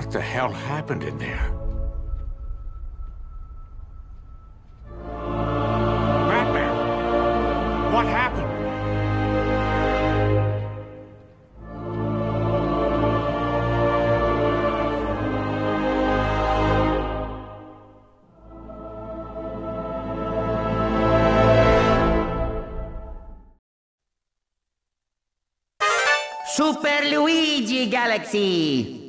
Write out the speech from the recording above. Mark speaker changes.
Speaker 1: What the hell happened in there? Batman! What happened?
Speaker 2: Super Luigi Galaxy!